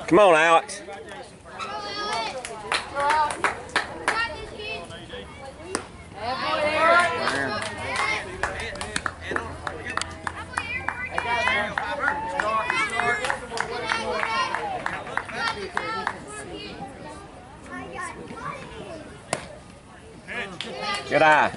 Come on, Alex. Good eye.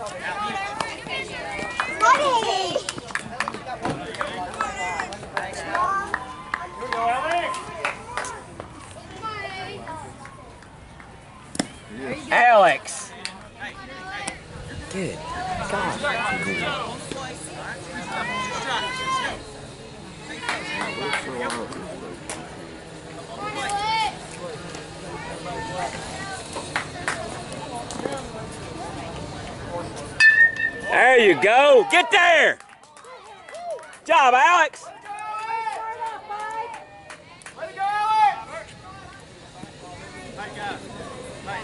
Alex. Good. God. There you go. Get there. Good job, Alex. Way to go, Alex. Hey, guys. Hey.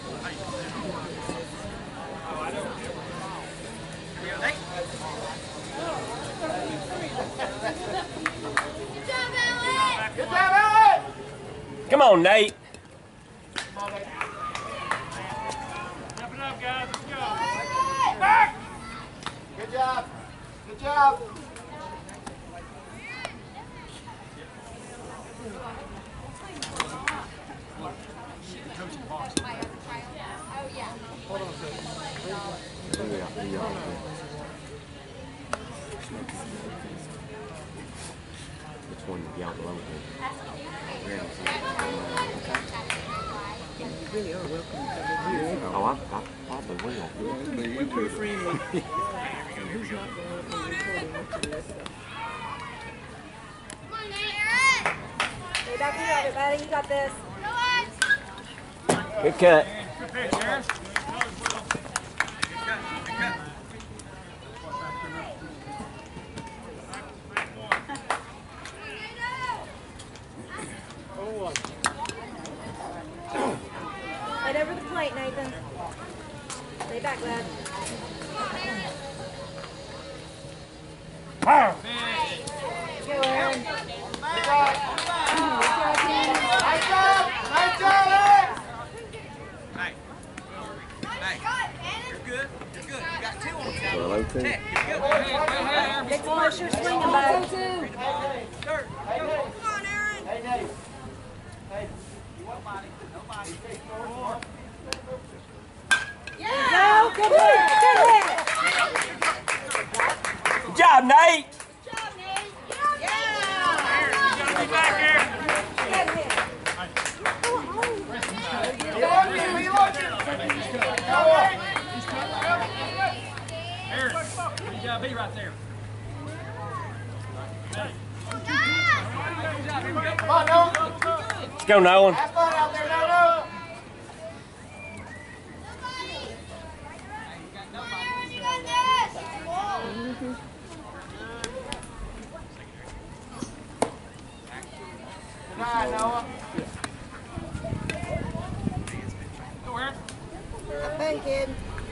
Good job, Alex. Come on, Nate. Step it up, guys. Let's go. Back. Good job. Good job. Hold on a second. Which one y'all below? You really are welcome. Oh, I probably will. We're pretty friendly. Who's not going up and recording much of this stuff? Come on, Nate. Stay back here, everybody. You got this. Good cut. Good pitch, Aaron. Right over the plate, Nathan. Stay back, lad. Power. Go, Aaron. Nice job. Nice job. Nice job, Alex. Hey. Hey. You're good. You're good. You got two on the side. Well, okay. Tech. You're good. Get some more short swing them, bud. Third. Come on, Aaron. Hey, Nate. Hey. Nobody. Nobody. Go, good hit. Good hit. Good job, Nate. Be back here. Good hit. Aaron, you gotta be right there. Come on, Noah. Let's go, Nolan. Have fun out there, Noah. Good night, Noah. Go, Aaron. Have fun, kid.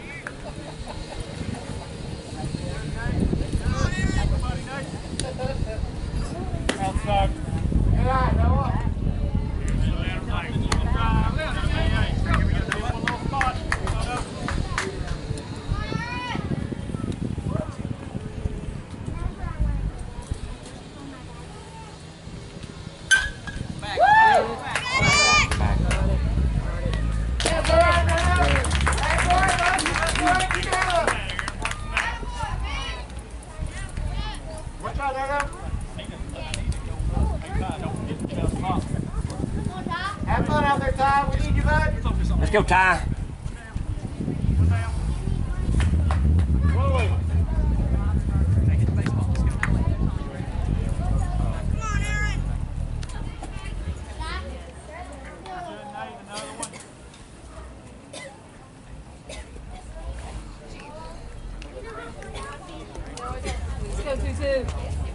Outside. Good night, Noah. Have fun out there, Ty. We need you, bud. Let's go, Ty. Let's go, 2-2.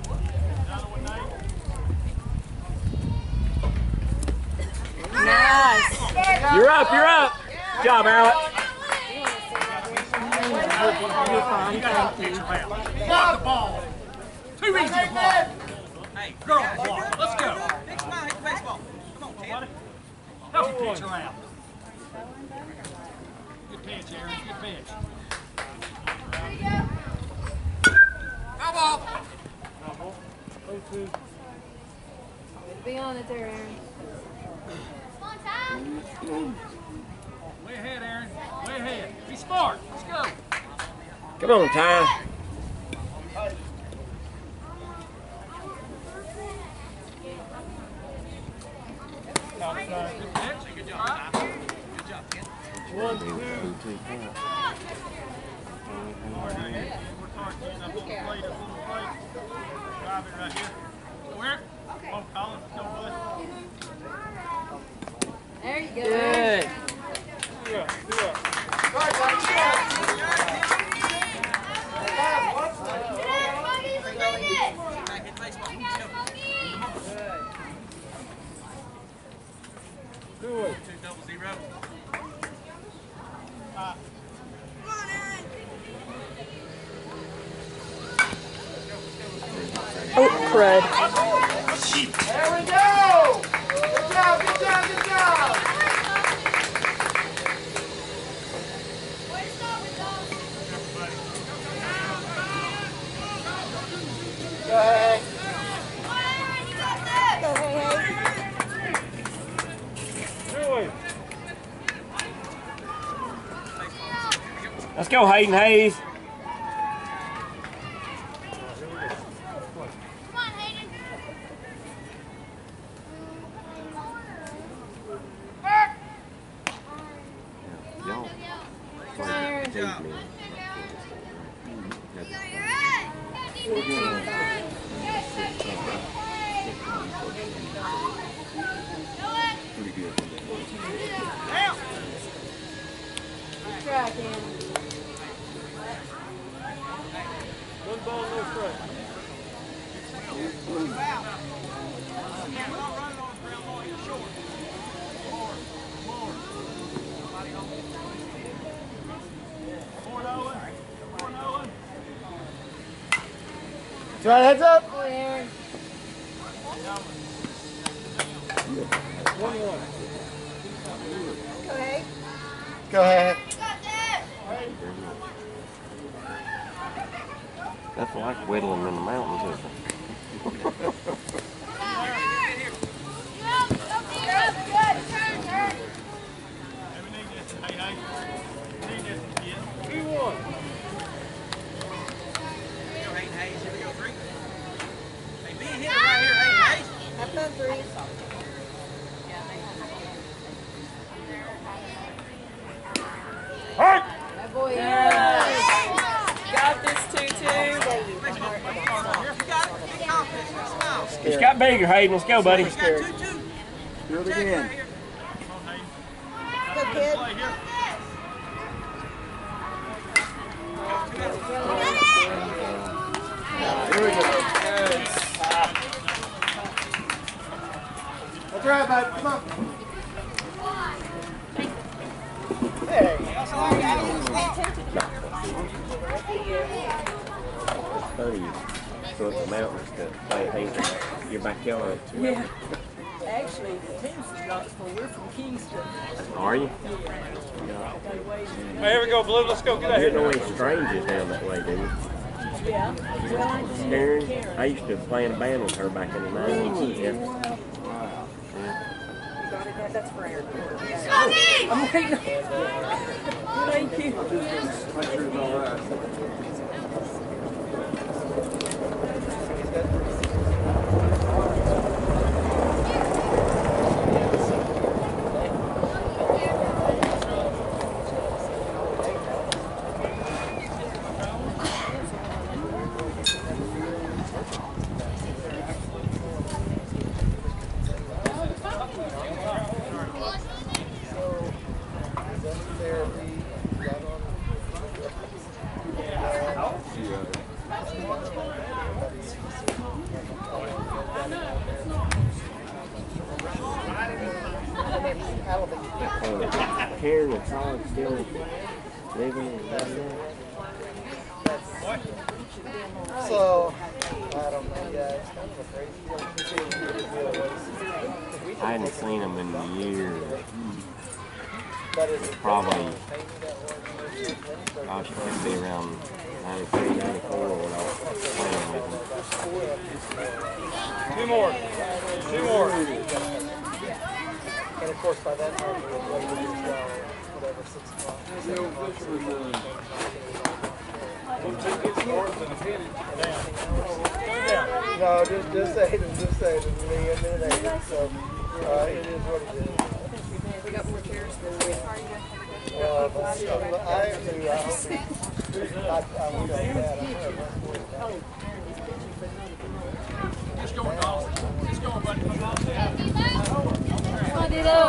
Nice. You're up. You're up. Good job, Alex. Block the ball. Too easy to block. Hey, Girl block. Let's go. Big smile, hit the baseball. Come on. pitch around. Good pitch, Aaron. Good pitch. Foul ball. Foul ball. 0-2. Be on it there, Aaron. Way ahead, Aaron. Way ahead. Be smart. Let's go. Come on, Ty. Outside. Good pitch. Good job. Good job, Ken. 1-2. Work hard, Ken. Up on the plate. Up on the plate. Drive it right here. Where? Come on, Colin. Go, bud. There you go. Good. Yeah. Back in baseball. Let's go. Do it. 2-0. Oh, crud. There we go! Good job, good job, good job! Go ahead. Go, hey, hey. Do it. Let's go, Hayden Hayes. Good try, Ken. One ball, no strike. Try heads up. Go, Aaron. 1-1. Go, hey. Go ahead. That's like whittling in the mountains, isn't it? Have fun, three. That boy, Aaron. Got this 2-2. It's got bigger, Hayden. Let's go, buddy. Do it again. Go, kid. Here we go. That's right, bud. Come on. Hey. It's funny. So it's the mountains that play Hayden. Your backyard. Yeah. Actually, we're from Kingston. Are you? Hey, here we go, Blue. Let's go. Get out You here. know any strangers down that way, do you? Yeah. Karen? I used to play in a band with her back in the 90s. Yeah. That's for Aaron. I'm waiting. Thank you. Karen and Todd still living in that. So, I don't know, guys. Kind of a crazy deal. We I hadn't seen them in years. Probably, gosh, it could be around 93, 94 when I was playing with them. Two more. And of course, by that time, we were whatever, 6 o'clock. No, just say it, me and then they. So, it is what it is. We got more chairs than we I actually, I Just going, Dawson. Just going, buddy. Come on, Dilo.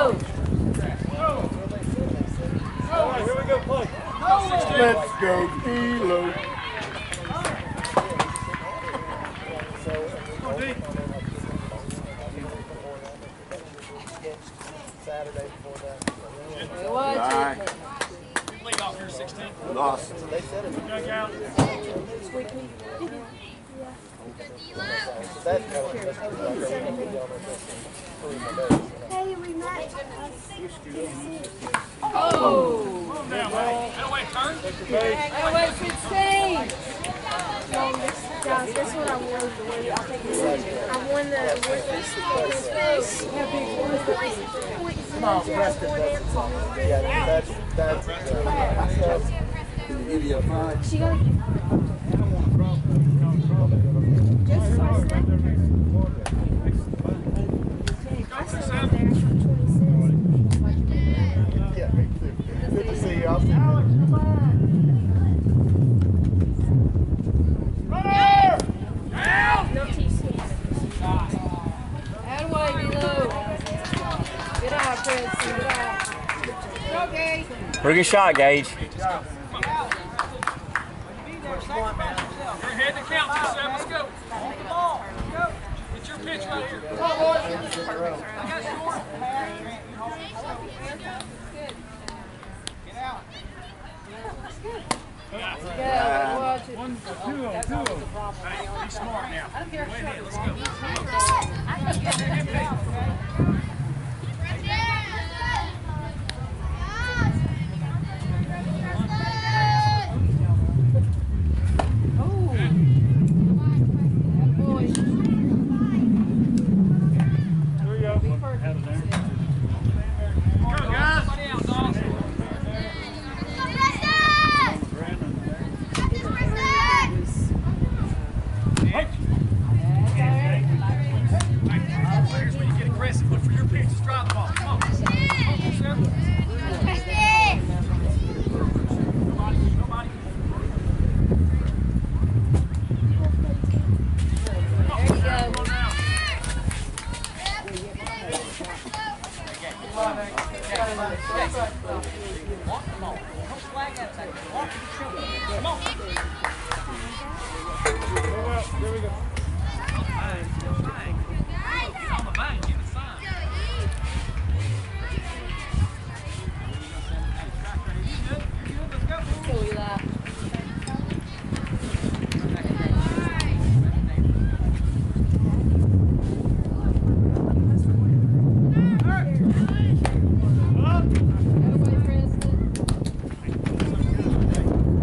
All right, here we go, play. Let's go, Dilo. Saturday before that. Bye. Lead off here, 16. Lost. They said it. Dug out. That's kind of Hey, we met. Come on down, man. That way, turn. Oh, wait, 16. Guys, this one I won. I won the Come on, Preston. Yeah, that's Give you a five. she got just so I said. I said there, 26. yeah, me too. Good to see you. I'll see you. No T-skis. Out of way, Milo. Get out, Prince. Get out. Okay. Pretty good shot, Gage. You're ahead to count yourself. Let's go. Hold the ball. Go. Get your pitch right here. Come on, boys. I got score. Get out. Yeah, watch it. 1-2-0-2. Hey, be smart now. Go ahead. Let's go.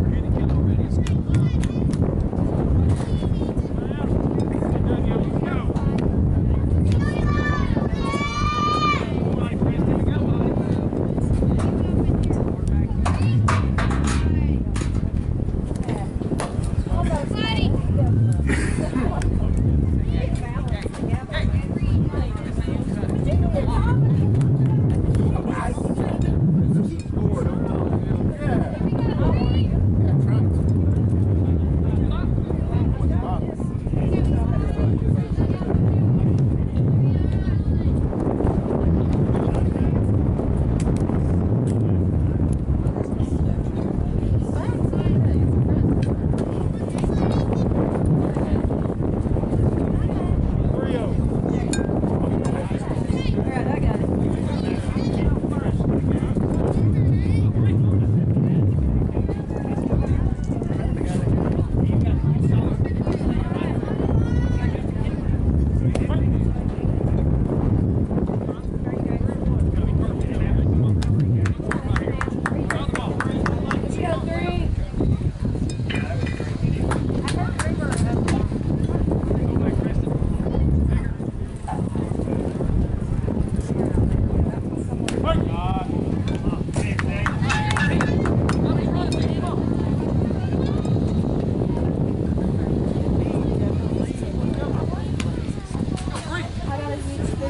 Go.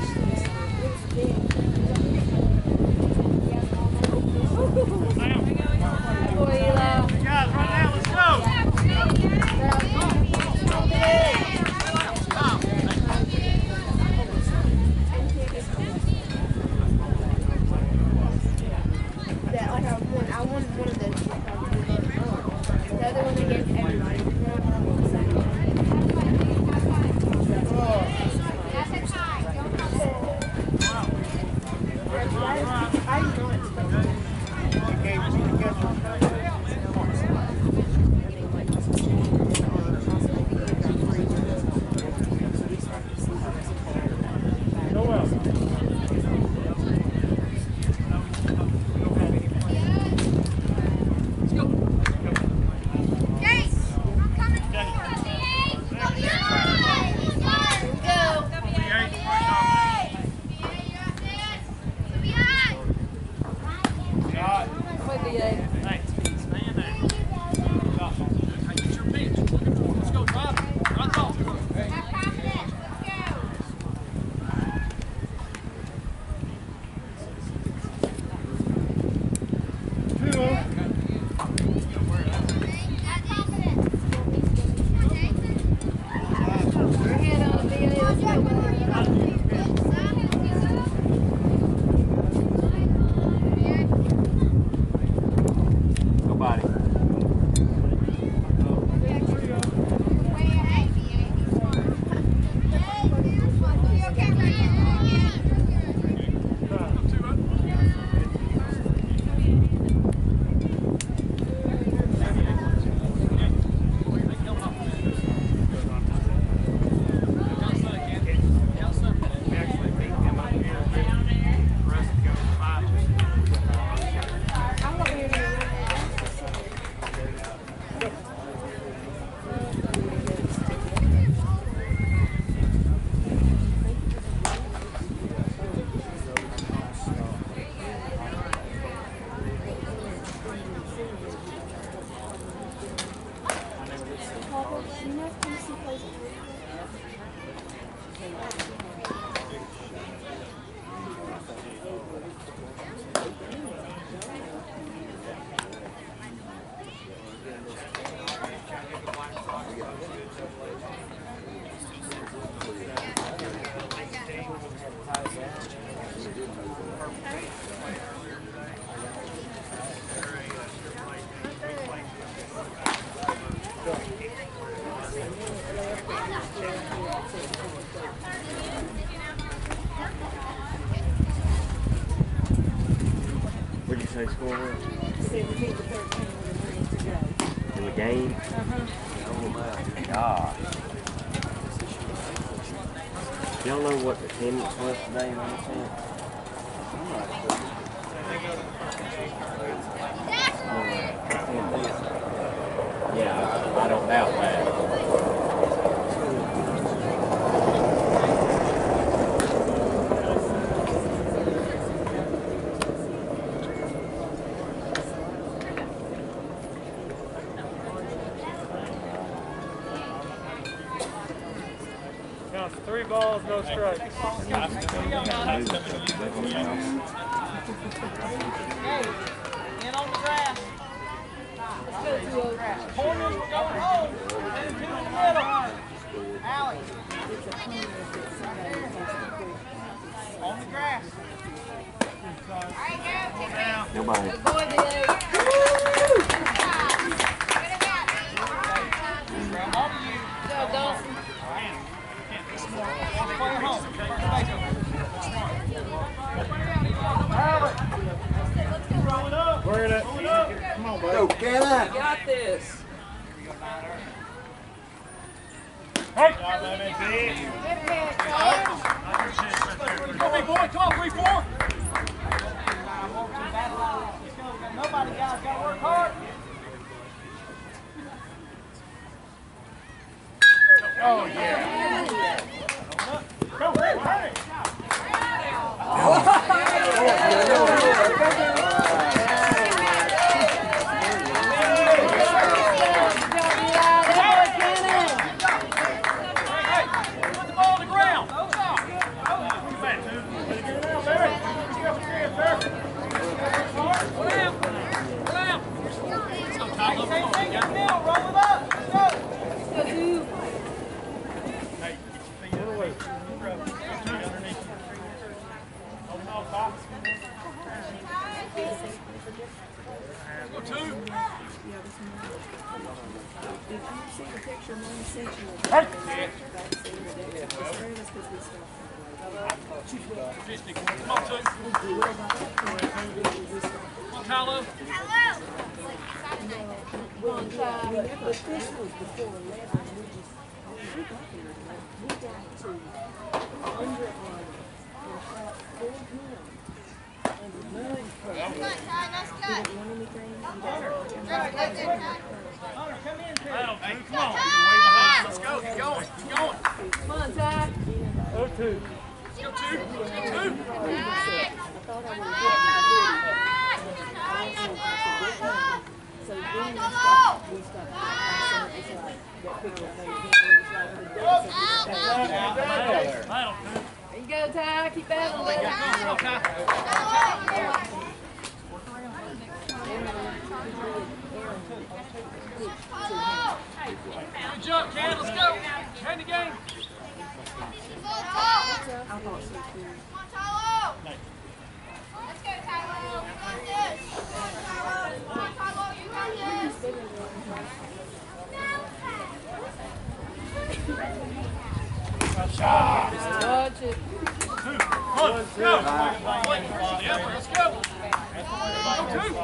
What'd you say score was? 17-13 to go. In the game? Oh my gosh. Y'all know what the attendance was today on the team? Yeah, I don't doubt that. Counts 3 balls, no strikes. Hey, in on the grass. Corners, we're going home. And 2 in the middle. Allie. On the grass. Nobody. Good boy, Billy. Good job, Dawson. Bring it up. Come on, buddy. Go, Cannon. You got this. Hey! Good catch, Coach. Come on, boy, come on, 3-4. Nobody, guys, gotta work hard. Oh, yeah. Go, hey! Put the ball on the ground. Go two. Come on, two. Come on, Tyler. Come on, Ty. Hey, come on. You're way behind. Let's go. Keep going. Keep going. Come on, Ty. Go two. Go two. Go two. There you go, Ty. Keep battling it. Come on, Ty. Good job, Ken. Let's go. End the game. Watch it. Let's go. Yeah, let's go. Two.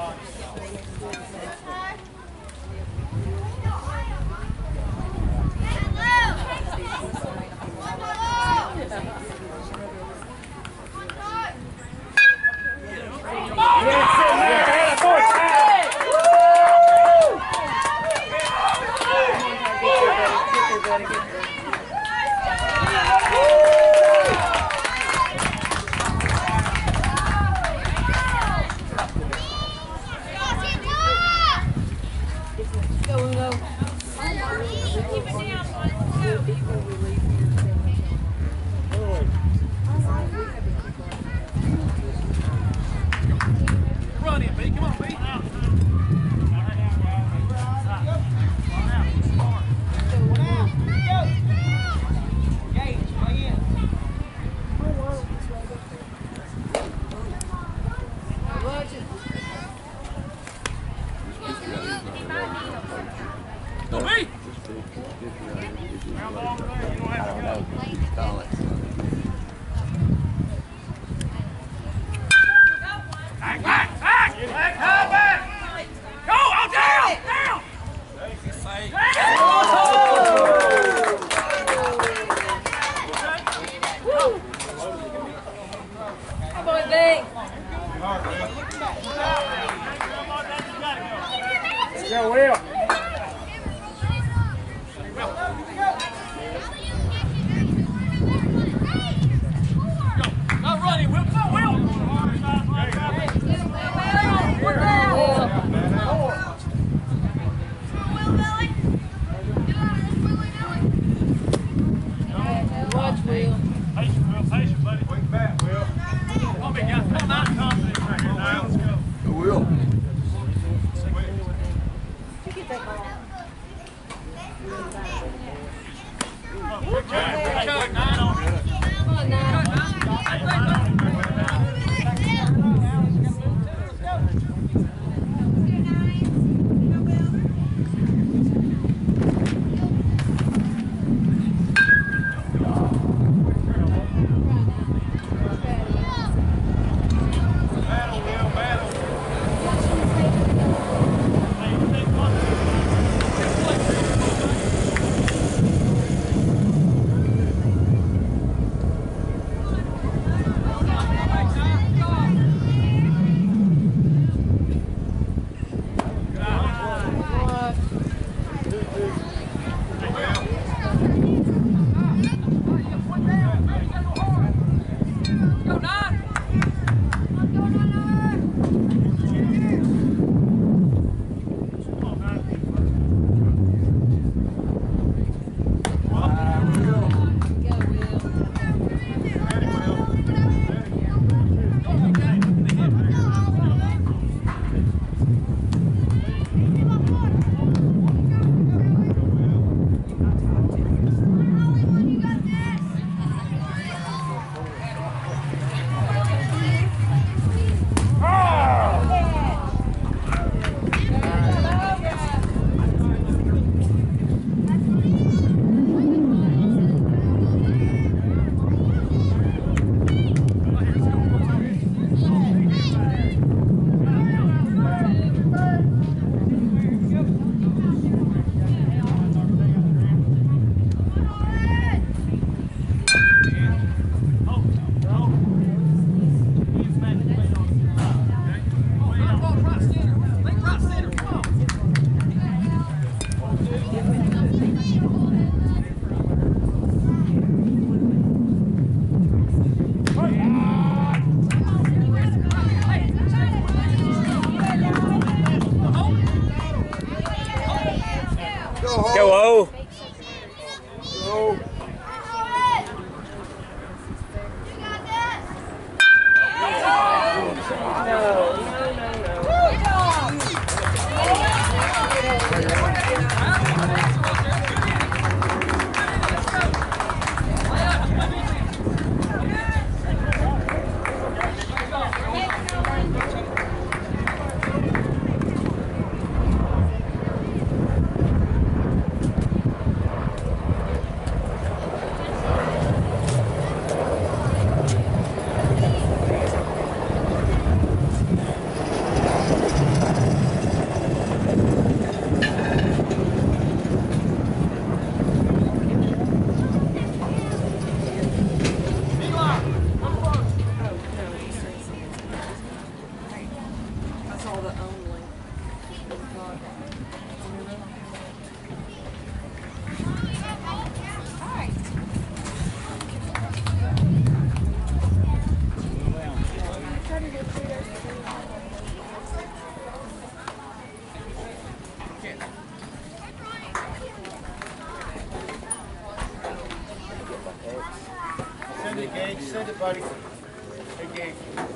buddy. Hey, Gabe.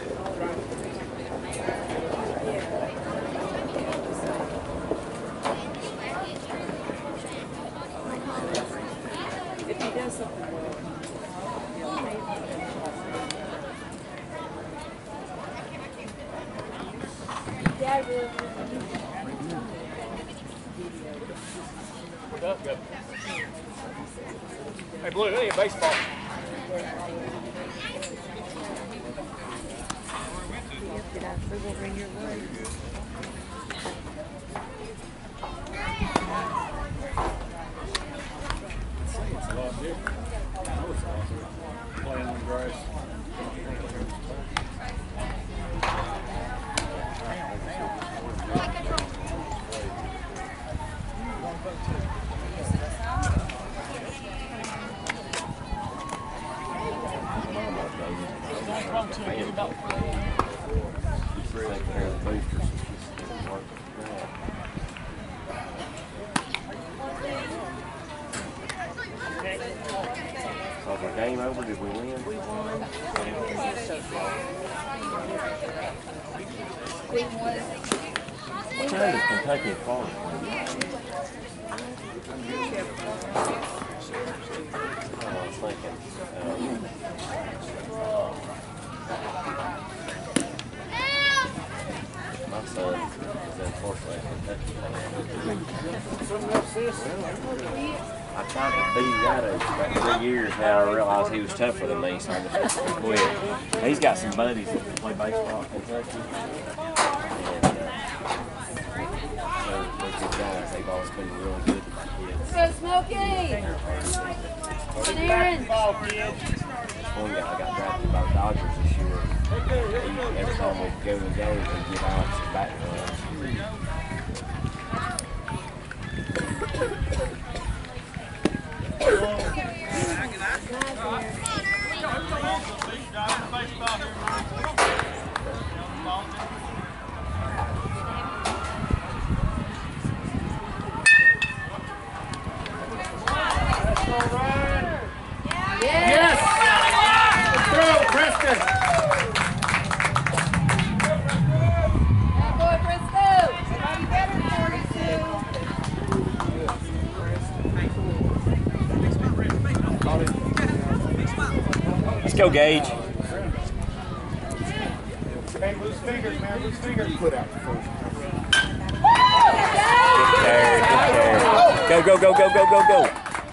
If he does something well. Dad will. Go. Hey, Blue, that ain't a baseball. Did I approval ring your way? It's a lot different. I know it's awesome. Playing on grass. Was the game over? Did we win? We won. What time does Kentucky fall? I was thinking. My son is unfortunately a Kentucky fan. I tried to beat him out of about 3 years now. I realized he was tougher than me, so I just quit. He's got some buddies that play baseball in Kentucky. And they're good guys. They've always been really good to my kids. Go, Smokey! Come Aaron! One guy got drafted by the Dodgers this year. Every time we go to the game, he'd get out his back runs. Yes! Throw, Preston! That boy, Frisco! Somebody better, 42. Let's go, Gage. Hey, loose fingers, man, loose fingers. Put out the first. Get there. Go, go, go, go, go, go, go.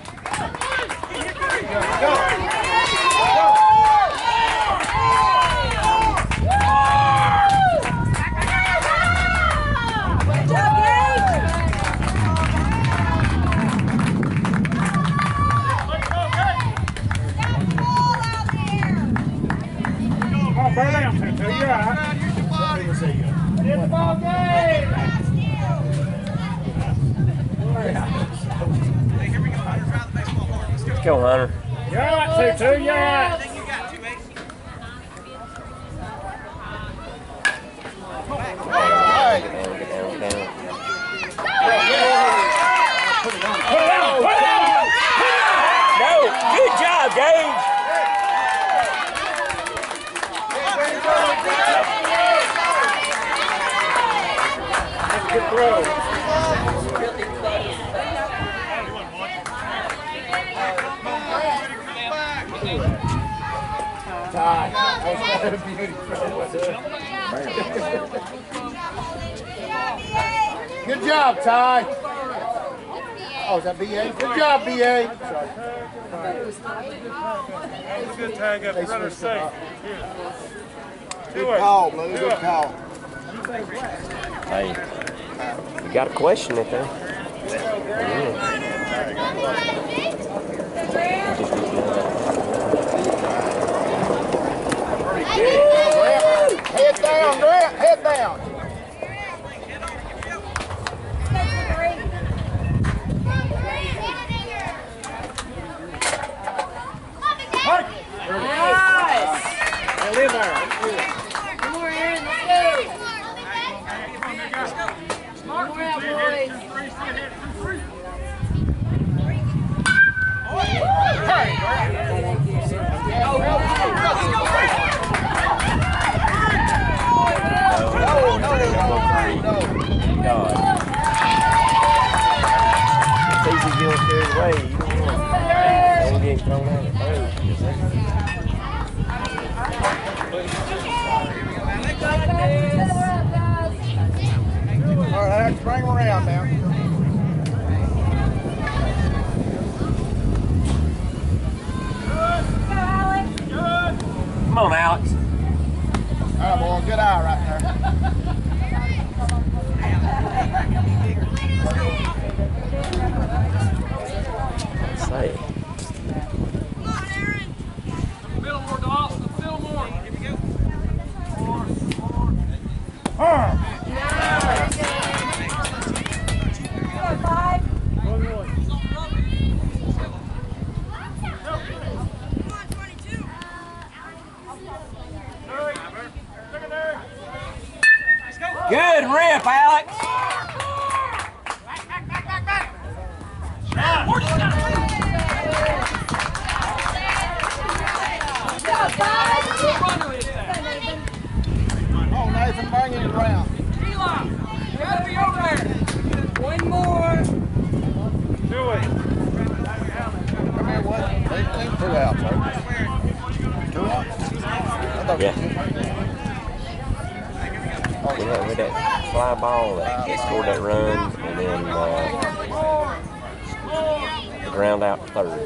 Let's go, Hunter. You're right, 2-2, you're right. Get down. No, good job, Gage. Good throw. Good job, Ty. Oh, is that BA? Good job, BA. That was a good tag up. Runner safe. Good call, Blue. Good call. Hey, you got a question if there? Head down, Grant. Head down. Nice! Get in there. One more, Aaron, let's go! One more out, boys! Hey, Grant. All right, bring him around now. Come on, Alex. Oh, boy, good eye right there. Say. Come on, Aaron. Fill more, Dawson. Fill more. Here we go. More. Good rip, Alex. Oh, Nathan, bring him around. Eli, you gotta be over there. One more. Do it. Come here, what? They two outs, right? 2 outs? Yeah. With that fly ball that scored that run, and then the ground out third. Oh,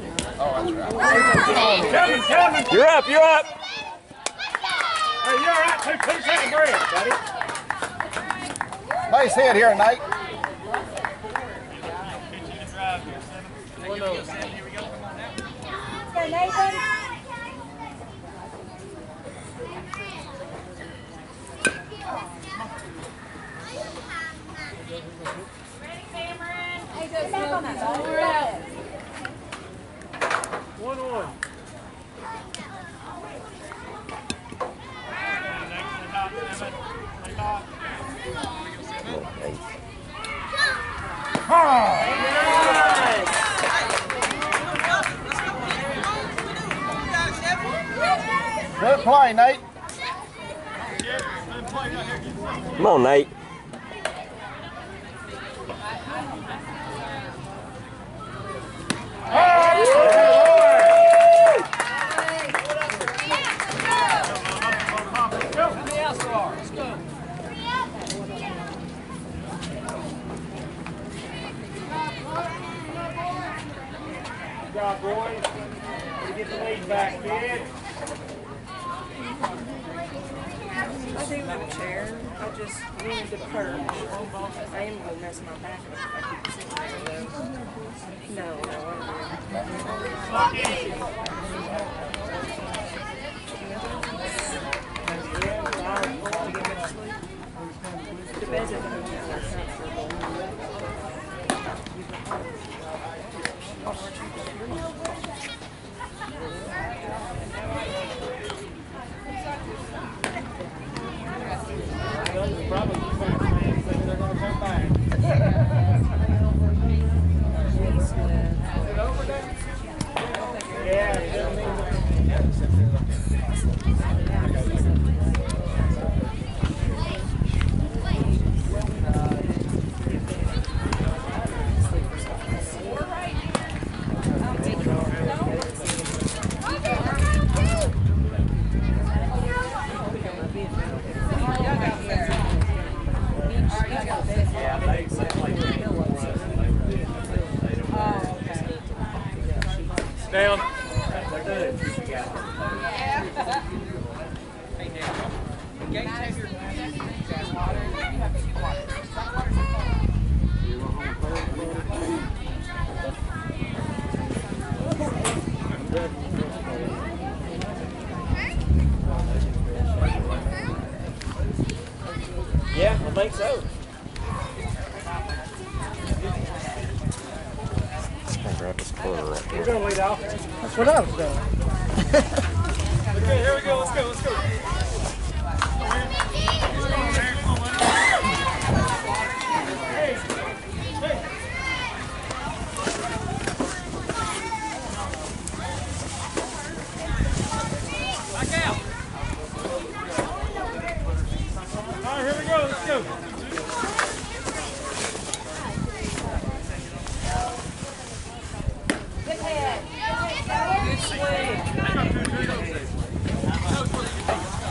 that's right. You're up, you're up. Hey, you all right? 2 second break, buddy. Base hit here, Nate. We're out. 1-1. Good play, Nate. Come on, Nate. Let's go. Good job, boys. Get the lead back, kid. I do have a chair. I just wanted to perch. I am going to mess my back up if I keep sitting there, though. No, the bed's at the hotel. Probably they're going to come back. Down. Yeah, I think so. Grab this corner right We're here. going to lead off. That's what I was doing. Okay, here we go. Let's go. Let's go. Back out. All right, here we go. Let's go. Good head. Good swing. Hang on, 2, 3, go.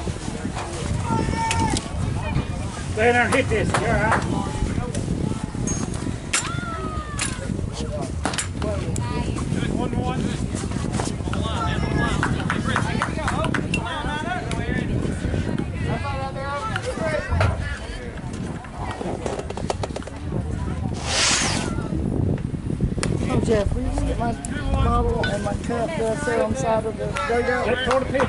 Stay there and hit this. You're all right. One to one. Oh, Jeff, will you get my bottle and my cup that I set on the side of the dugout? Let's throw the pitch.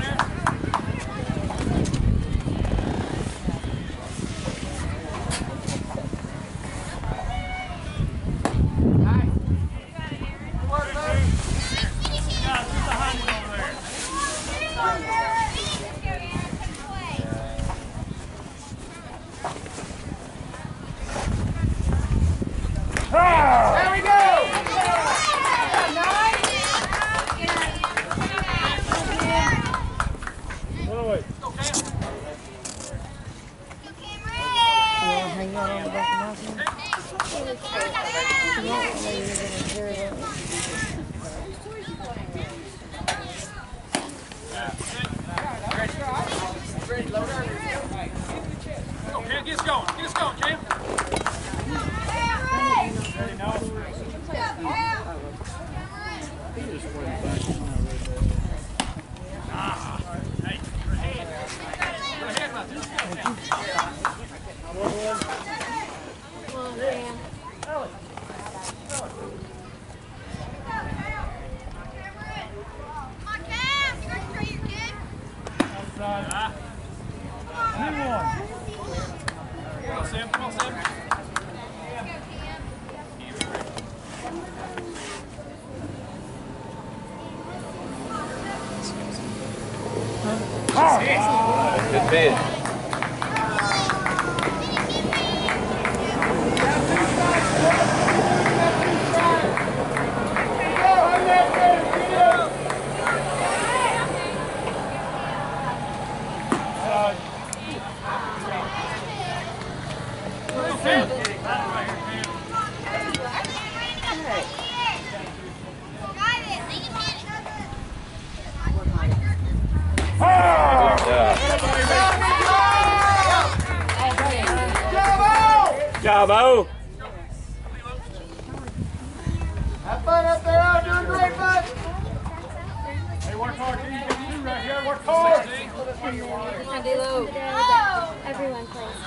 There we go! Hang on the back of my thing. You won't believe you're gonna hear it. Go, Cam, get us going. Get us going, Cam. Come on, Sam. Come on, Sam. Good bid. Jabo! Have fun up there, I'm doing great, bud. Hey, work hard, team. Get you right here. Work hard. Everyone plays.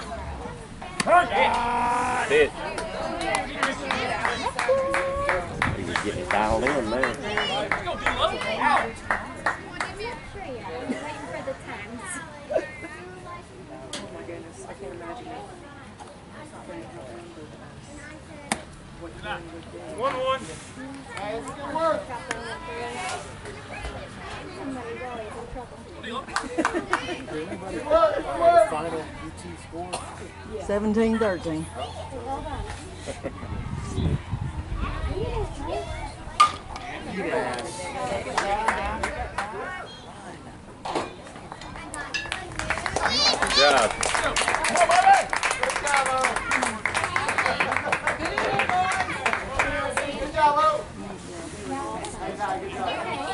Bid. He was getting it dialed in there. Go, D-Lo. Out. Sure you are. I'm waiting for the times. Oh my goodness, I can't imagine it. 1-1. Hey, it's good work. Somebody's always in trouble. D-Lo. Good work, good work. Final UT score. 17-13. Well done. Good job. Come on, baby. Good job, O. Good job, O. Hey, Ty, good job.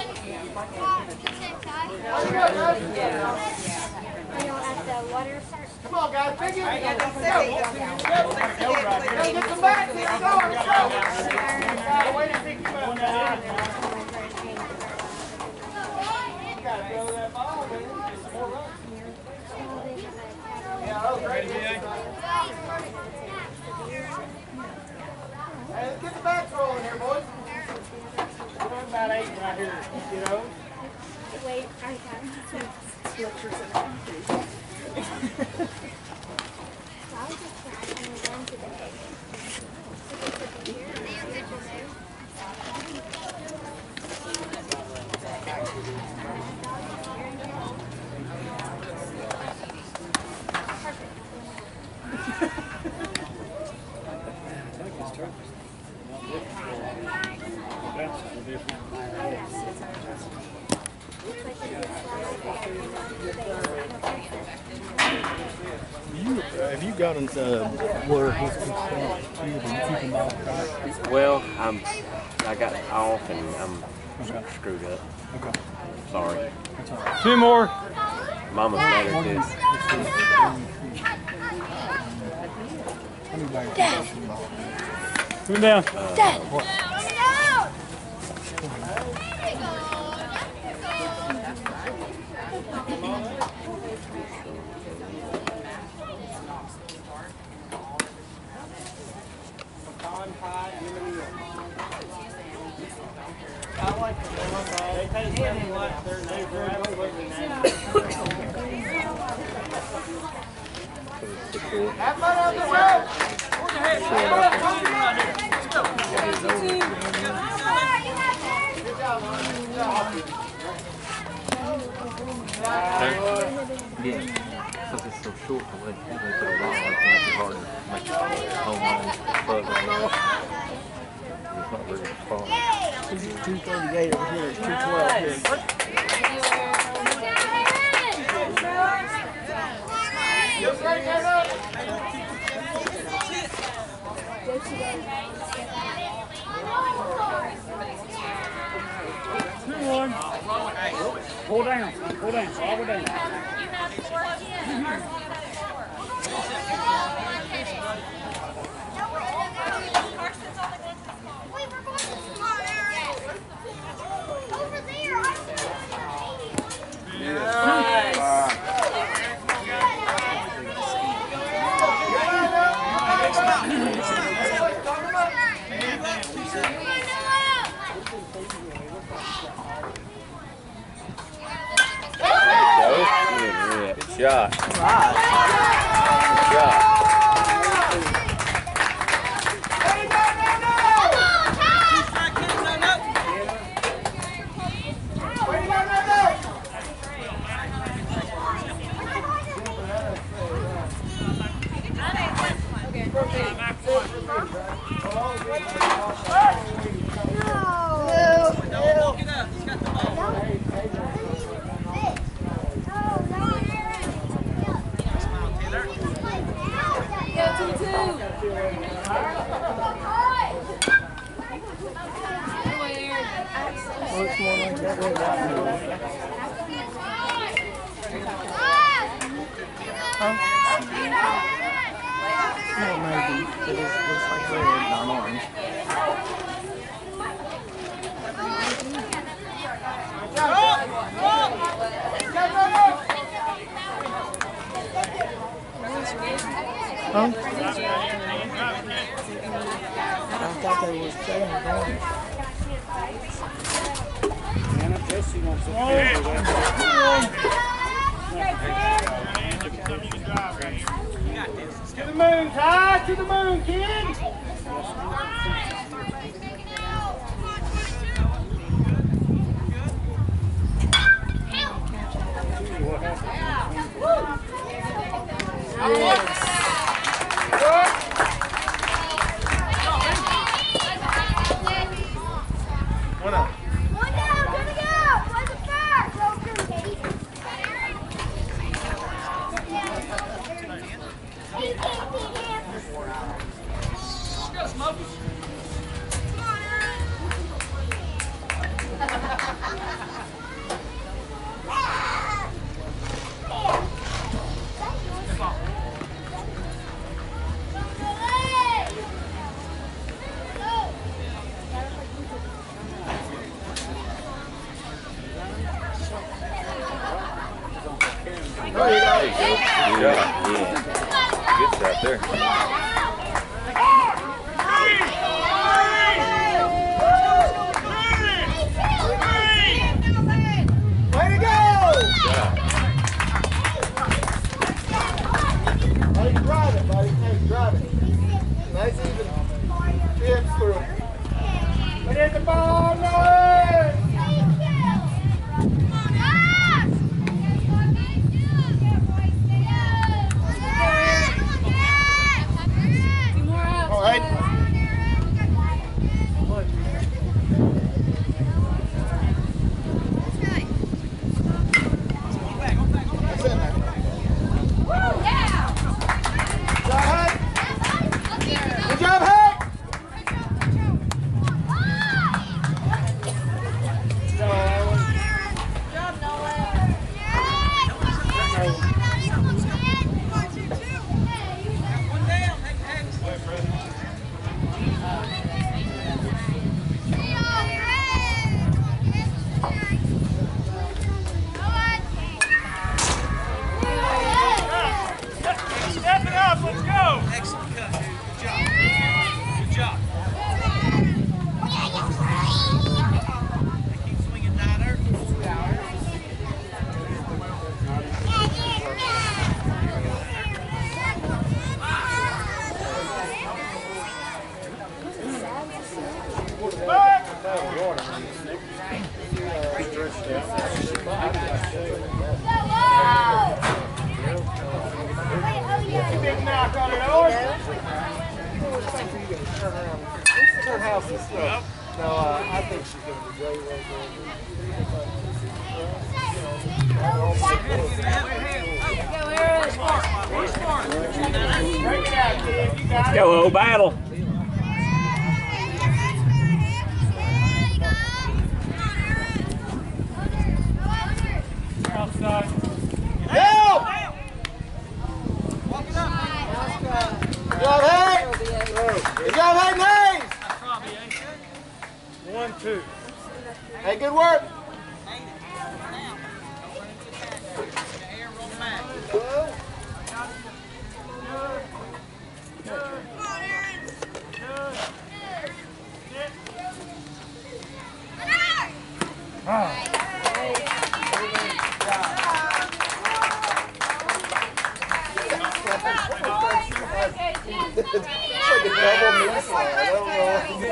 How you doing, guys? Are y'all at the water start? Come on, guys. Pigeon. Let's go. Let's get some backs. Here we go. Let's go. Wait a second. You gotta throw that ball, man. Get some more runs. Yeah, oh, great. Hey, let's get the backs rolling here, boys. We're doing about 8 right here, you know. Wait, I got I was just practicing again today. Have you gotten where he's keep him off track? Well, I got off and I'm screwed up. Okay. Sorry. That's all right. 2 more. Mama's better too. Come down. Dad. Have fun on the road. Yeah, because it's so short, the way they put a lot like it makes it harder to make home runs, bug runs. It's not very far. 238 over here, it's 212 here. Pull down, all the way down. Good shot. Good shot. Looks more like that way down. No, maybe. It looks like red, not orange. Huh? I thought they were saying orange. To the moon, Ty! To the moon, kids! Good shot there. Way to go! Hey, drive it, buddy. Hey, drive it. Nice even tips through. Put in the ball, Noah! All right. That's it, man. Good job, Hank! Excellent cut, dude. Good job. Good job. Keep swinging tighter. Big knock on it, Owen. Her house is stuff. No, I think she's going to be great right there. Let's go, old battle. Outside. Help! Good job, Hank! Good job, Hank, Hayes! 1-2. Hey, good work! It's like a double miss. I don't know.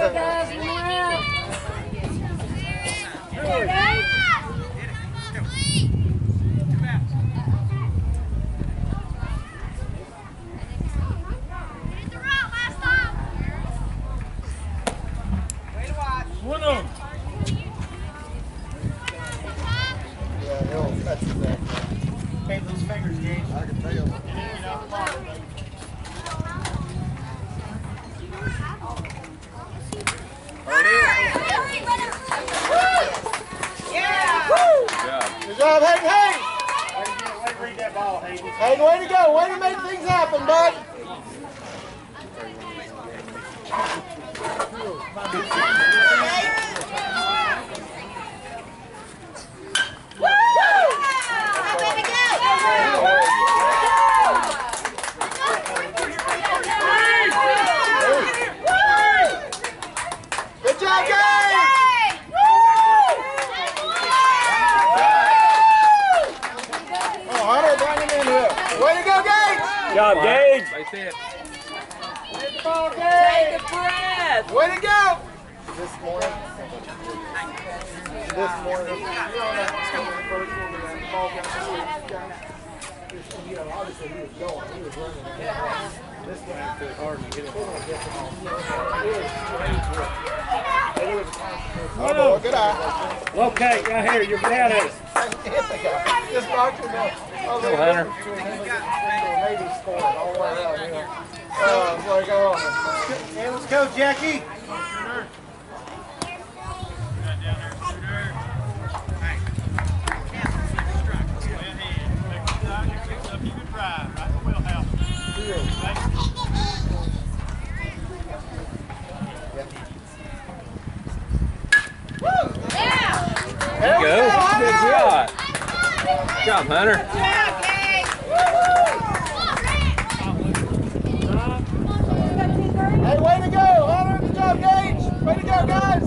One of them. Yeah, that's exactly. Paint those fingers, Gage. I can tell. Good job, Hayden. Hayden! Way to read that ball, Hayden. Hayden, way to go. Way to make things happen, bud. Good job, guys! Oh, Hunter, bring him in here. Way to go, Gage! Good job, Gage. Right there. Hit the ball, Gage! Take a breath. Way to go! This morning, you know that first one when the ball got you know, obviously he was going, he was running. This one was hard to get him. Oh, good eye. Okay, right here, you're down there. Just knocked him out. Oh, Go, Hunter. Maybe scoring all the way around, you know. Like, hey, let's go, Jackie. There you go. Good job. Good job, Hunter. Hey, way to go, Hunter. Good job, Gage. Way to go, guys.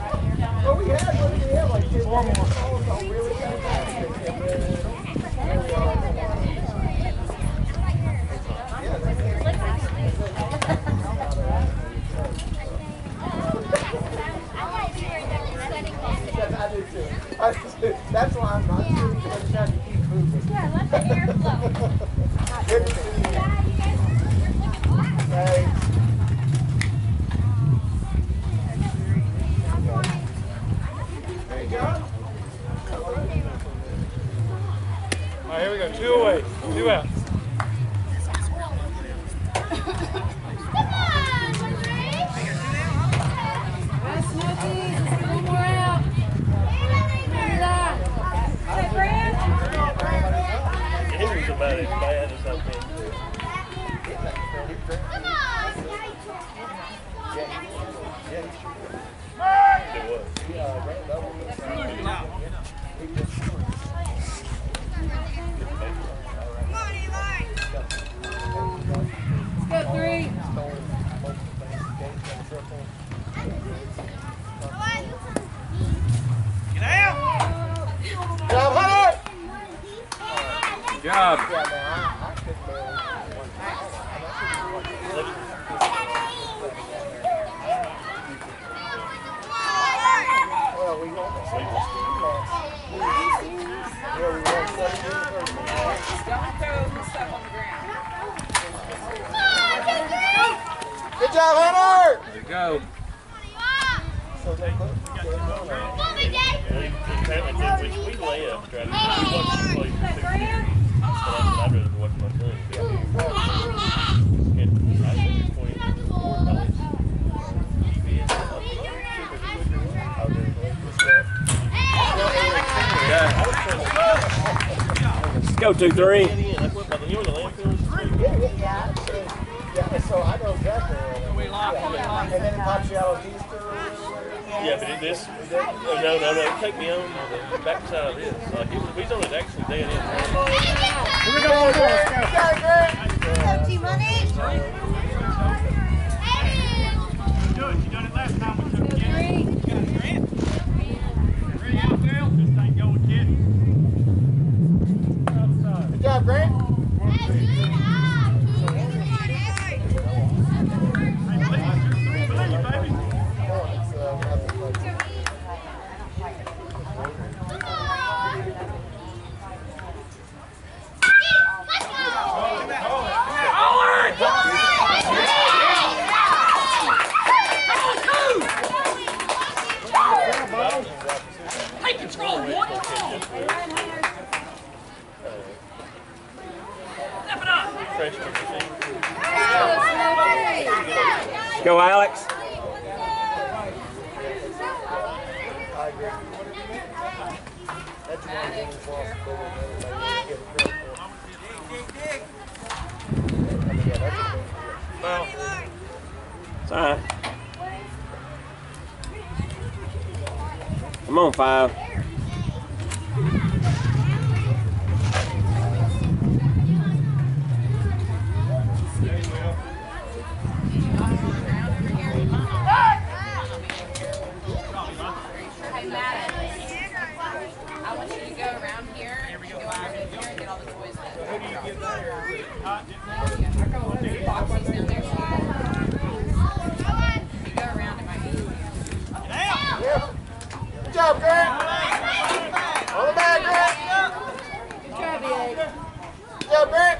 Well, we had like four more. That's why I'm not sure because I have to keep moving. Yeah, let the air flow. Good to see you. Thanks. There you go. All right, here we go. 2 away. 2 out. Henry's about as bad as I've been through. It was. Go 3. Get out! Job, Hunter! Good job. Well, we won't see this team last. Yeah, we won 17-13. Good job, Hunter! There you go. So they put Apparently, we left, right? We watched the play for 6 years. But I said, I'd rather watch my son. And I think it's 20. Let's go 2-3. Yeah, so I know exactly where it is. And then it pops you out of Easter. Yeah, but this, no, take me on the backside of this. Like, he's on it actually dead end. Here we go, let's go. You done it last time we took it. You got a grant? Ready out there? This thing going, kid. Good job, Grant. Take control, boy! Step it up! Go, Alex. I agree. That's one of the things lost over there. Give credit for. Well, It's all right. Come on, 5. Hey, Matt, I want you to go around here and go out here and get all the toys that boxes down there. You go around in my Good job, Grant. On the back, Grant. Good job, EA. Good job, Grant.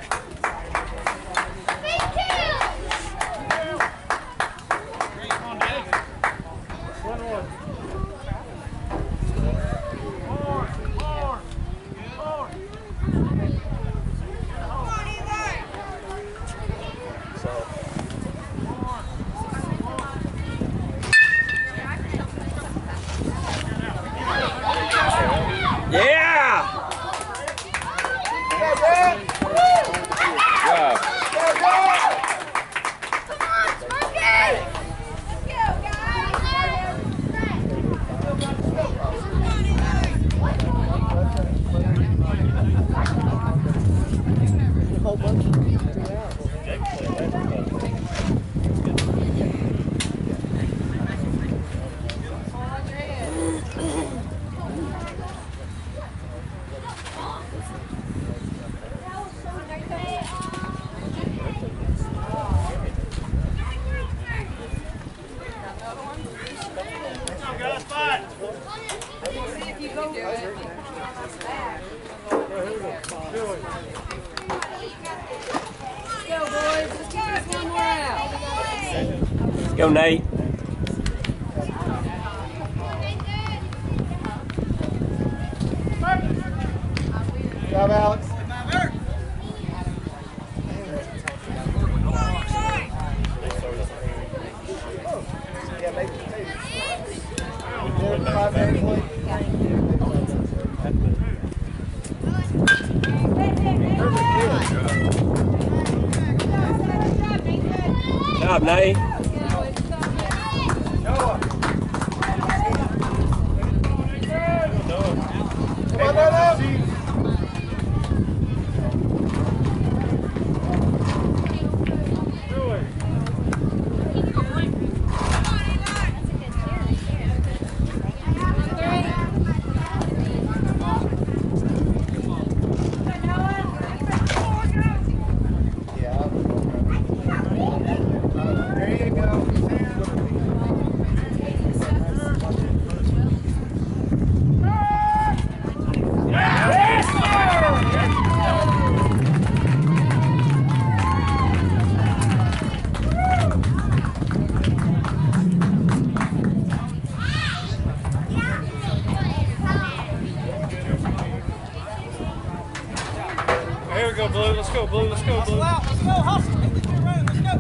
Go, Nate. Good job, Alex. Yeah, maybe. Good, 5 minutes late. Good job, Nate. Come on, Noah. Here we go, Blue. Let's go, Blue. Let's go, Blue. Let's go, hustle. Let's go.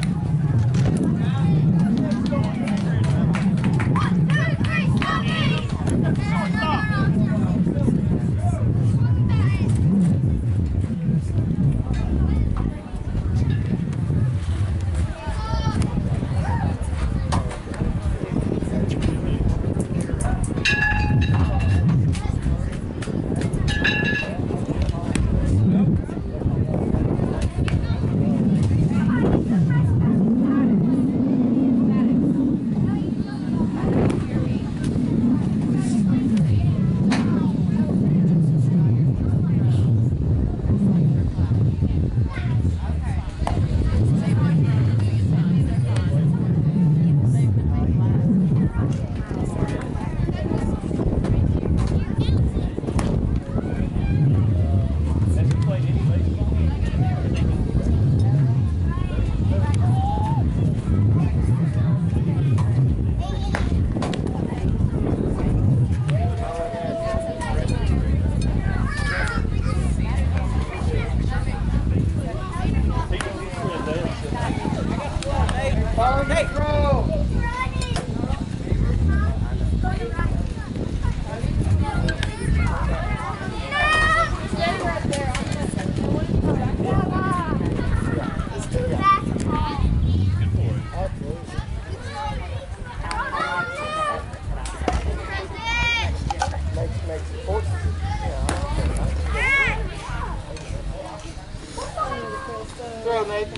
Throw, Nathan.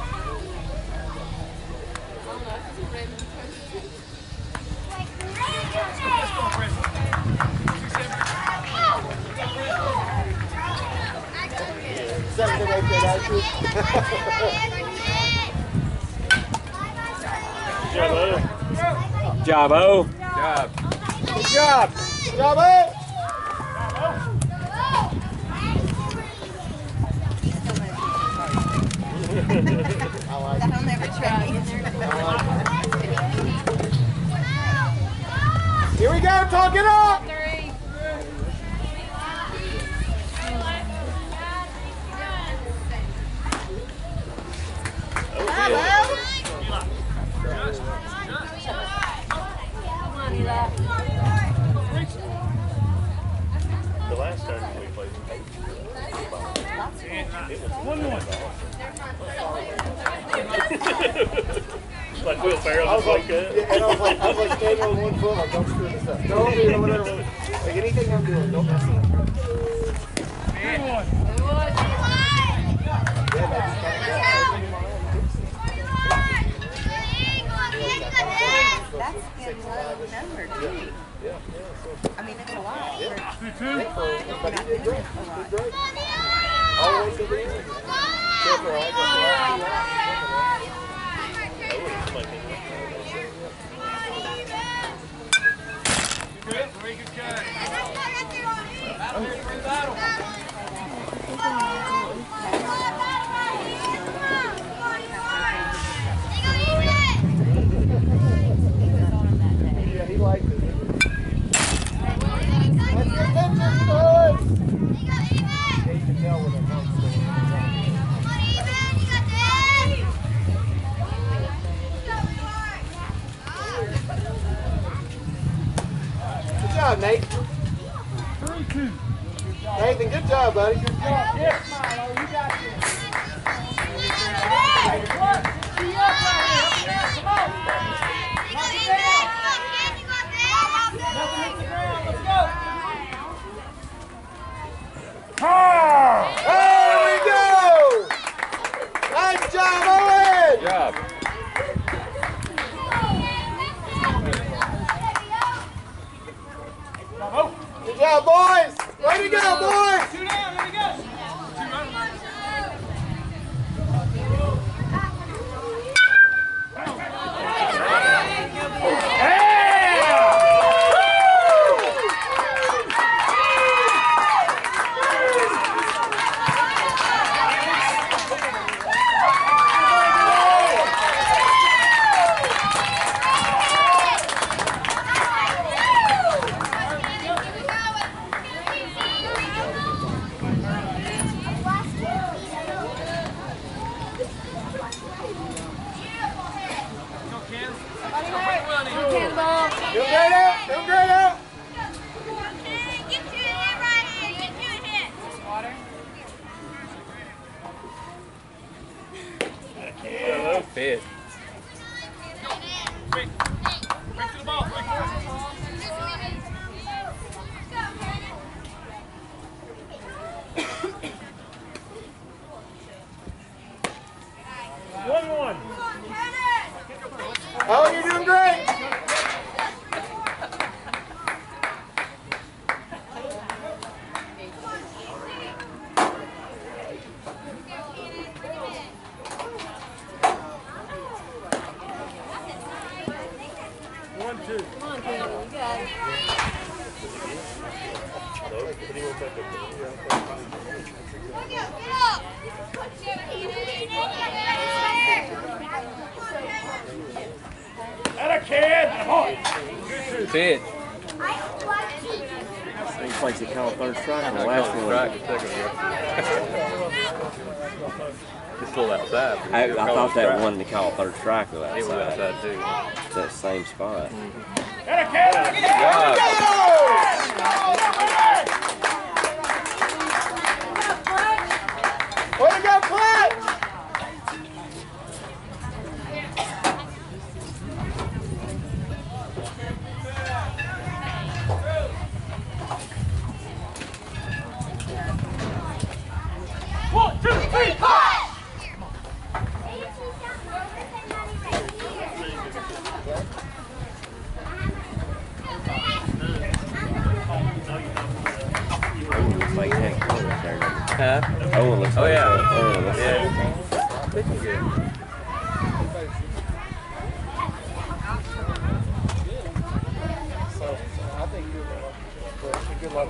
Something like that, Jabo. Job. Good job. Good job, eh? I'll never try. Here we go, talk it up. The last time we played, it was 1-1. Like Will Ferrell, I was like that. Yeah, and I was like standing on 1 foot, like, don't screw this up. Don't do whatever. Like anything I'm doing, don't mess it up. Yeah, that's That's a low number, too. I mean, it's a lot. But he did great. He did great. Always did great. Careful, I guess. Very good catch. Nathan, good job, buddy. Good job. Yes. There we go! Nice job, Owen! Good job. Good job, boys! Way to go, boys! Two down, let me go. Doing great out! Doing great out! Get you a hit right here. Get you a hit. Fit. Quick to the ball, quick. One. Oh, you're doing great! Fit. He plays the call third strike on the last one. Just pull outside. I thought that one to call third strike was It was outside. outside too. It's that same spot. Good Way to go, Clutch! One, two, three, five. Owen looks like Hank Cole there. Huh? Owen looks Oh, like yeah. Owen looks like Yeah. Pitching good. So, I think you're good luck.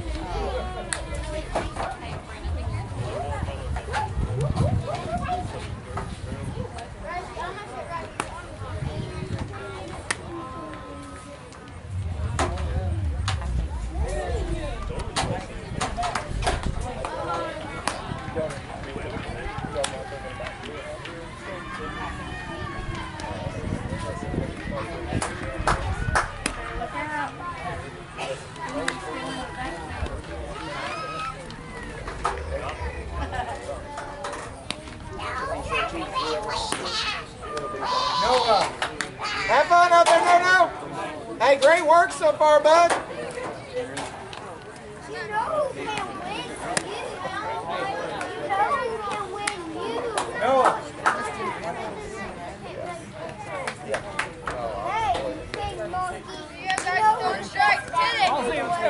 Have fun out there, no. Hey, great work so far, bud. You know who can win you. You know who can win you. Noah. Hey, big monkey. You guys don't strike. Get it. Let's go.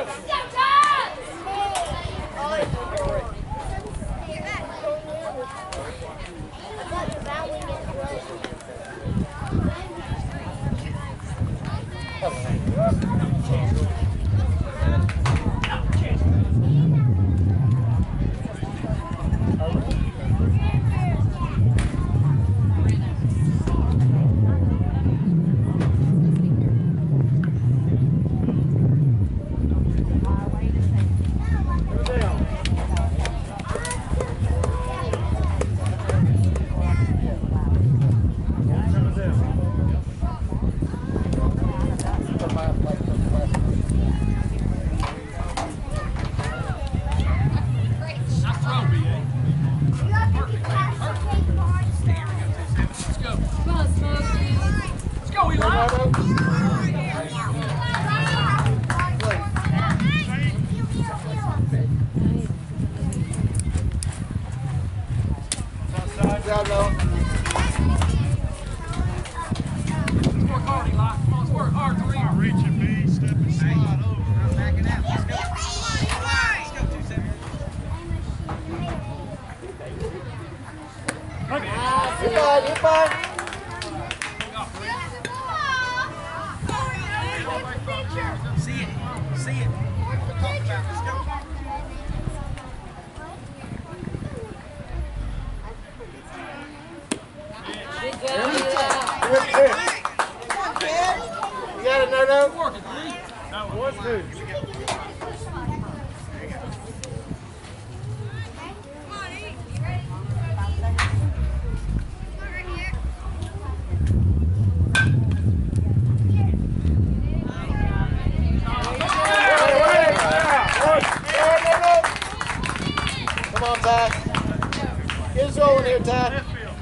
Good job, Noah. Reach and be, step and slide over. Backing out. Let's go. Let's go, 2 seconds. You're fine. See it. See it. What we're talking about. Let's go. You got it, no. 1, 2. Come on, Ty. Get us rolling here, Ty.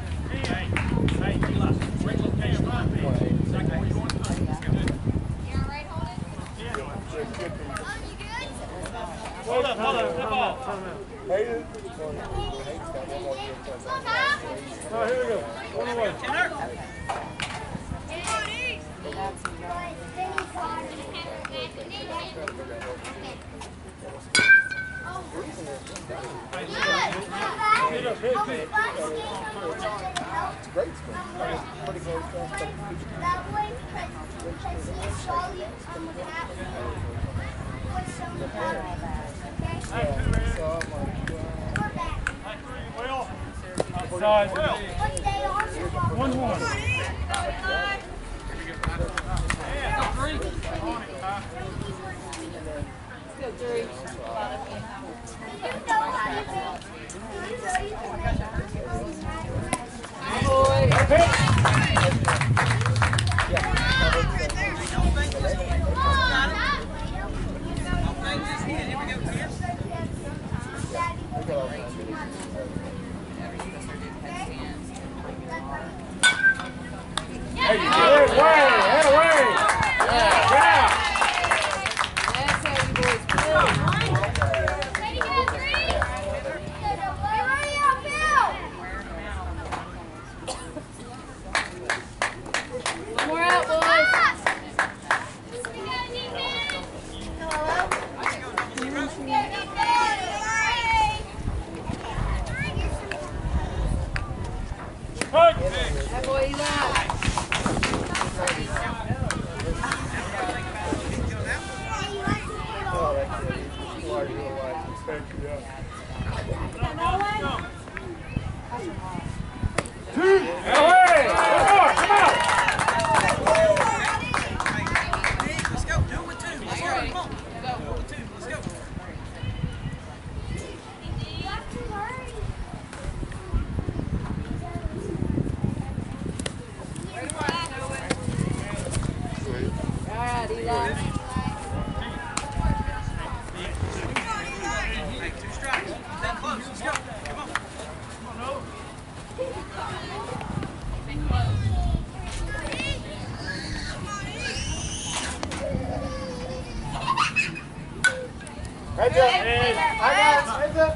Hold up, flip ball. Hayden. All right, here we go. One away. It's great school. Pretty close to us. Side. 1-1. Heads up. I got it. Heads up.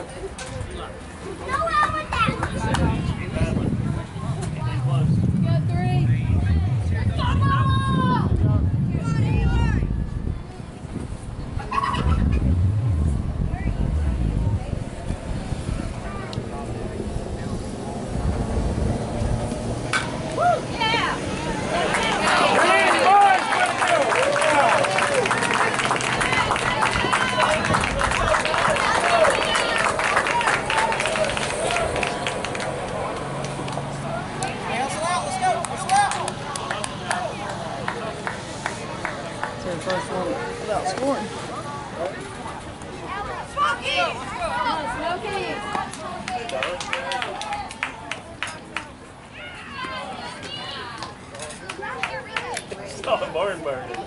First one without scoring. Stop a barn burner.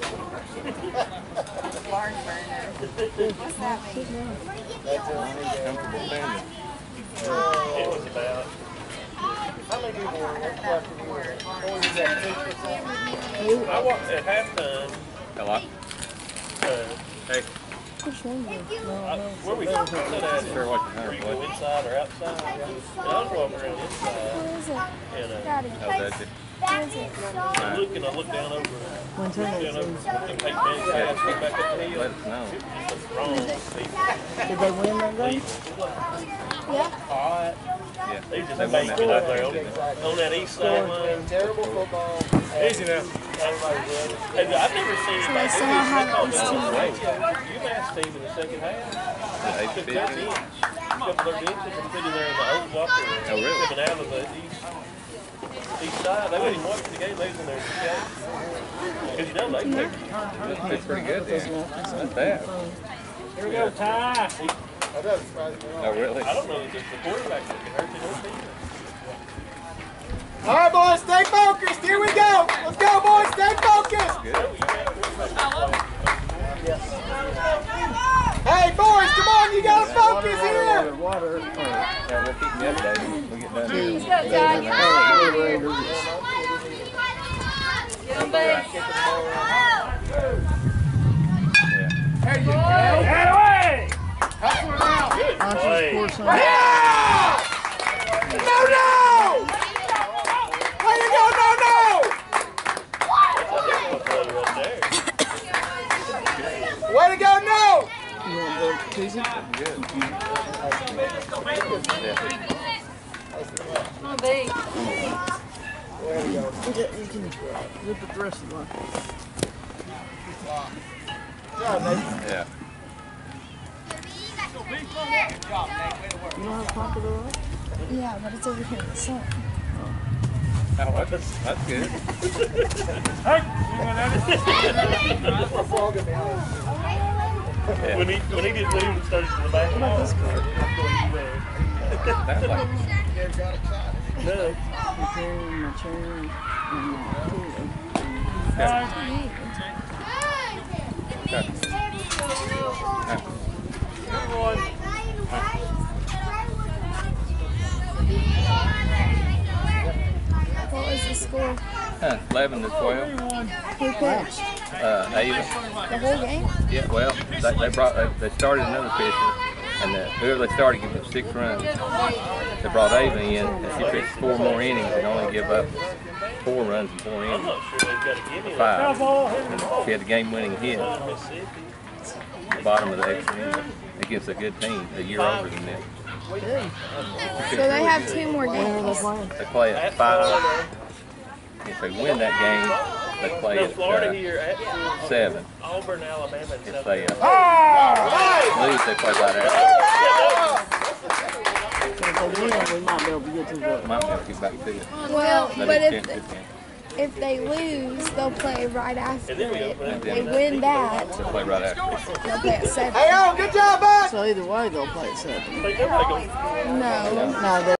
Barn burner. What's that mean? Comfortable family. It was about. How many people were watching you? What was that? 6%? I walked at halftime. Hello? Hey. Which one? No, Where we go? Sure, what the hunter Go was. inside or outside? And I was walking around inside. Where is it? And Daddy. Oh, that's it. That is so I looked down over. One turn. Down over. And take big ass went back up the hill. Let us know. Just looked wrong. Did they win that game? Yeah. Hot. Yeah. They just They won that making up last there week, didn't they? on that east side line. Terrible football. Easy now. I've never seen So anybody they still have at least 2 more. UMass team in the second half. Took their bench. A couple of their benches and put in there in the old locker. Oh, really? Coming out of the east side. They wouldn't even watch the game. They was in there to skate. Because you know they It's pretty good then. Not bad. Here we go, Ty. That doesn't surprise me at all. Oh, really? I don't know that the quarterback can hurt you no defense. All right, boys, stay focused. Here we go. Let's go, boys. Stay focused. Hey, boys, come on. You got to focus here. Water. Yeah, we'll keep them updated. We'll get done here. Head away! Hustle it out. Archer's portion. Yeah! No, no! Way to go, no, no! Way to go, no! You want to go Tuesday? Good. Oh, big. You can whip it the rest of the line. Yeah. You don't have popular rock? Yeah, but it's over here in the sun. Oh, that's good. When he did leave and started to the back of the Sounds like No. My chair, my chair, and my pillow. What was the score? 11 to 12. Who pitched? Ava. The whole game? Yeah, well, they started another pitcher, and whoever they started gave them 6 runs. They brought Ava in, and she pitched 4 more innings and only give up 4 runs in 4 I'm innings. not sure they've got to give me 5. And she had the game-winning hit at the bottom of the extra inning against a good team a year older than them. So they have 2 more When are they games. playing? They play at 5. If they win that game, they play No, Florida here at at 7. Auburn, Alabama, and If South they Carolina. lose, they play right after. If they win, we might be able to get to the. Might be able to get back to it. Well, But but it's if 10-15. if they lose, they'll play right after And then we it. open If they win that, They play right after. they'll play at 7. Hey, on, good job, bud. So either way, they'll play at 7. They never go. No. No,